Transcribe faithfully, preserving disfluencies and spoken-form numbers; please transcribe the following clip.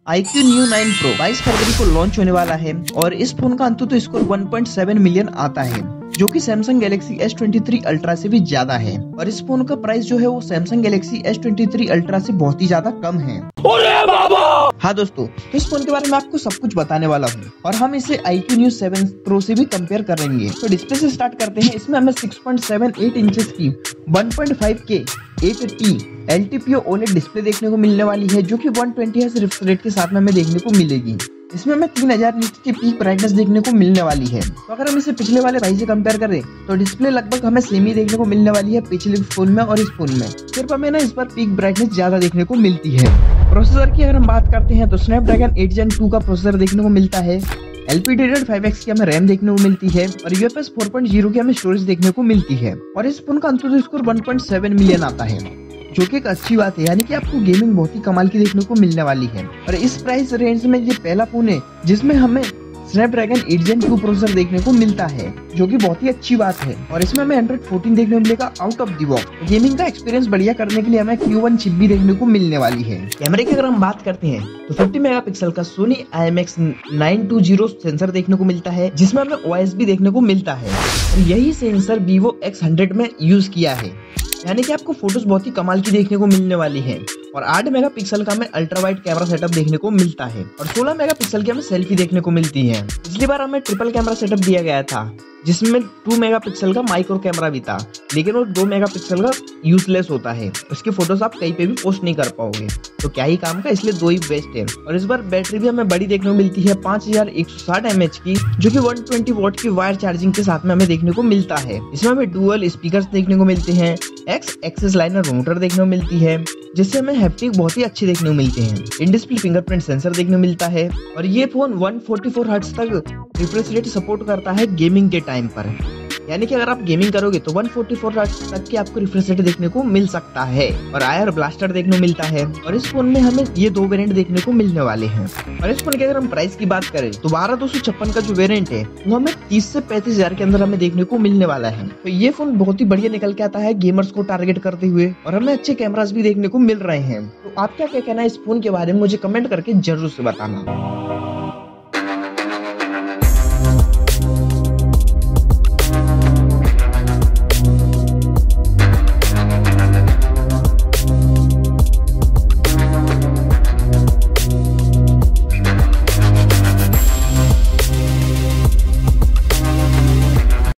I Q Neo nine Pro बाईस फरवरी को लॉन्च होने वाला है और इस फोन का अंततः score one point seven million आता है, जो कि Samsung Galaxy S twenty three Ultra से भी ज्यादा है। और इस फोन का प्राइस जो है वो Samsung Galaxy S twenty three Ultra से बहुत ही ज्यादा कम है। हाँ दोस्तों, तो इस फोन के बारे में आपको सब कुछ बताने वाला हूँ और हम इसे iQOO Neo seven Pro से भी कंपेयर करेंगे। तो डिस्प्ले से स्टार्ट करते हैं। इसमें हमें six point seven eight inches की one point five K eight T L T P O OLED display देखने को मिलने वाली है, जो कि one twenty hertz refresh rate के साथ में हमें देखने को मिलेगी। इसमें हमें तीन हज़ार निट्स की पीक ब्राइटनेस देखने को मिलने वाली है। तो अगर हम इसे पिछले वाले भाई से कंपेयर करें तो डिस्प्ले लगभग हमें सेम ही देखने को मिलने वाली है पिछले फोन में और इस फोन में, सिर्फ हमें ना इस पर पीक ब्राइटनेस ज्यादा देखने को मिलती है। प्रोसेसर की अगर हम बात करते हैं तो स्नैपड्रैगन एट जेन टू का प्रोसेसर देखने को मिलता है। L P D D R five X की हमें रैम देखने को मिलती है और U F S four point zero की हमें स्टोरेज देखने को मिलती है। और इस फोन का अंततः score one point seven million आता है, जो कि एक अच्छी बात है, यानी कि आपको गेमिंग बहुत ही कमाल की देखने को मिलने वाली है। और इस प्राइस रेंज में ये पहला फोन है जिसमें हमें Snapdragon eight gen two processor देखने को मिलता है, जो कि बहुत ही अच्छी बात है। और इसमें हमें एंड्रॉइड फोर्टीन देखने को मिलेगा out of the box. Gaming का एक्सपीरियंस बढ़िया करने के लिए हमें क्यू वन चिप भी देखने को मिलने वाली है। कैमरे की अगर हम बात करते हैं तो फिफ्टी मेगापिक्सल का Sony I M X nine two zero sensor देखने को मिलता है, जिसमें हमें ओ एस भी देखने को मिलता है। और यही सेंसर वीवो एक्स हंड्रेड में यूज किया है, यानी कि आपको फोटोज बहुत ही कमाल की देखने को मिलने वाली है। और आठ मेगापिक्सल का हमें अल्ट्रा वाइड कैमरा सेटअप देखने को मिलता है और सोलह मेगापिक्सल की हमें सेल्फी देखने को मिलती है। पिछली बार हमें ट्रिपल कैमरा सेटअप दिया गया था, जिसमें टू मेगापिक्सल का माइक्रो कैमरा भी था, लेकिन वो दो मेगापिक्सल का यूजलेस होता है, उसकी फोटोज आप कहीं पे भी पोस्ट नहीं कर पाओगे, तो क्या ही काम का, इसलिए दो ही बेस्ट है। और इस बार बैटरी भी हमें बड़ी देखने को मिलती है, पांच हजार एक सौ साठ एम एच की, जो कि वन ट्वेंटी वॉट की वायर चार्जिंग के साथ में हमें देखने को मिलता है। इसमें हमें डुअल स्पीकर्स देखने को मिलते हैं, एक्स एक्सिस लाइनर मोटर देखने को मिलती है, जिससे हमें हैप्टिक बहुत ही अच्छे देखने को मिलते हैं। इन डिस्प्ले फिंगरप्रिंट सेंसर देखने को मिलता है और ये phone one forty four hertz तक रिफ्रेश रेट सपोर्ट करता है गेमिंग के टाइम पर, यानी कि अगर आप गेमिंग करोगे तो वन फोर्टी फोर हर्ट्ज तक की आपको रिफ्रेश रेट देखने को मिल सकता है। और आयर ब्लास्टर देखने को मिलता है और इस फोन में हमें ये दो वेरिएंट देखने को मिलने वाले हैं। और इस फोन की अगर हम प्राइस की बात करें तो बारह दो सौ छप्पन का जो वेरिएंट है वो हमें तीस से पैंतीस हजार के अंदर हमें देखने को मिलने वाला है। तो ये फोन बहुत ही बढ़िया निकल के आता है गेमर्स को टारगेट करते हुए, और हमें अच्छे कैमरास भी देखने को मिल रहे हैं। तो आप क्या क्या कहना है इस फोन के बारे में, मुझे कमेंट करके जरूर से बताना।